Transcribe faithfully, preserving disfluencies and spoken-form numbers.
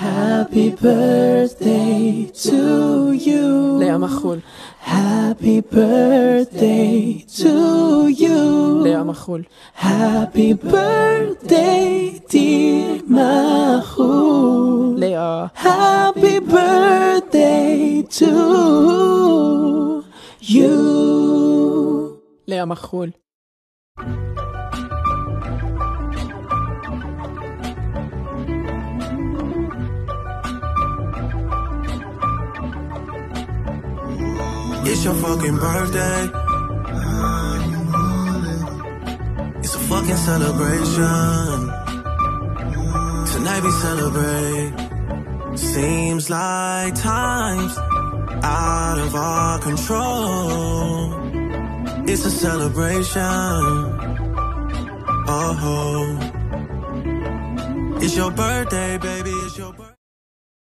Happy birthday to you. לאה מחול. Happy birthday to you. לאה מחול. Happy birthday dear מחול. לאה. Happy birthday to you. לאה מחול. It's your fucking birthday. It's a fucking celebration. Tonight we celebrate. Seems like time's out of our control. It's a celebration. Oh, it's your birthday, baby. It's your birthday.